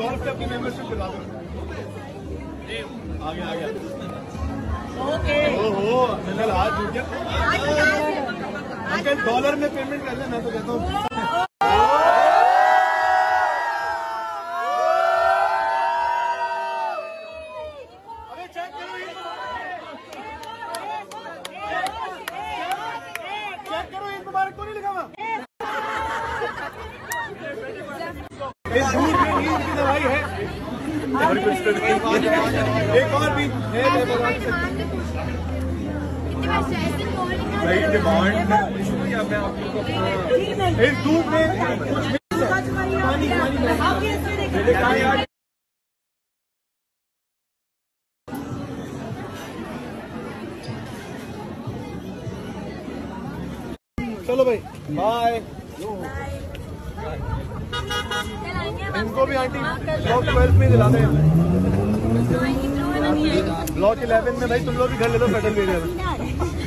Golf से अपनी membership दिला दो। आ गया ओके। ओहो अंकल हाथ जुड़ गया। अंकल डॉलर में पेमेंट कर ले, मैं तो कहता हूँ। अबे चेक करो ईद मुबारक तो नहीं लिखा हुआ। इस दूध में नींद की दवाई है और कुछ तो नहीं। एक और भी है डिमांड इस दूध में कुछ पानी चलो भाई बाय। इनको भी आंटी ब्लॉक 12 में दिला दें। ब्लॉक 11 में भाई तुम लोग भी घर ले लो फेडरल एरिया में।